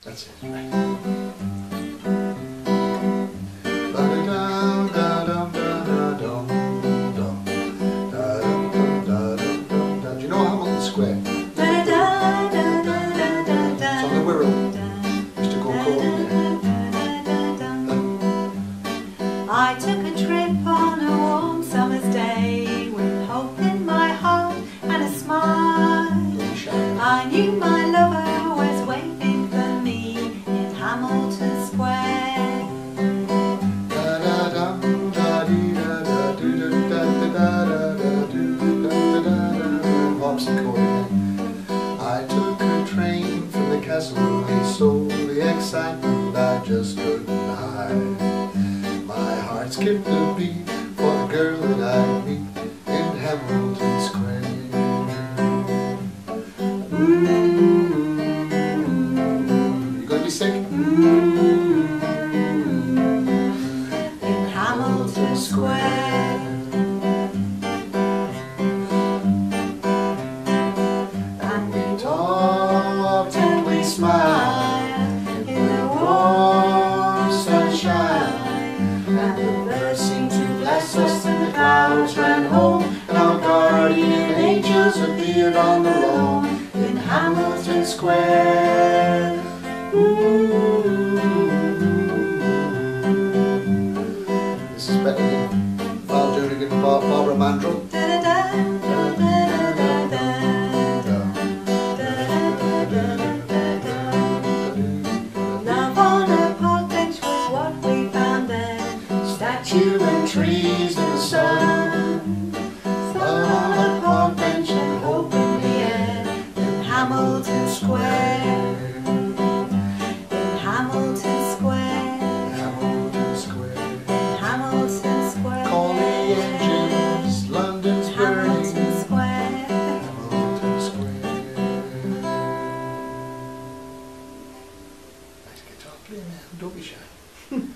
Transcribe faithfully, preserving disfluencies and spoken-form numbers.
That's it. Right. Do you know Hamilton Square? It's on the Wirral. Used to go courting there. I took a trip on a warm summer's day with hope in my heart and a smile. I knew my lover was waiting for me in Hamilton Square. I took a train from the castle and so the excitement I just couldn't hide. My heart skipped a beat for the girl that I meet in Hamilton Square. Ooh, you gonna be sick? Ooh, in Hamilton Square. And we talked and we smiled in the warm sunshine. And the birds seemed to bless us and the clouds ran home, and our guardian angels appeared on the lawn in Hamilton Square. Ooh. This is better than Val Doonigan and Bar Barbara Mandrell. Love on a park bench was what we found there. Statue and trees in the sun. Love on a park bench and hope in the air in Hamilton Square. In Hamilton Square. Hamilton Square. Hamilton Square. Call the engines, London's burning. Hamilton Square. Hamilton Square. Nice guitar playing there, don't be shy.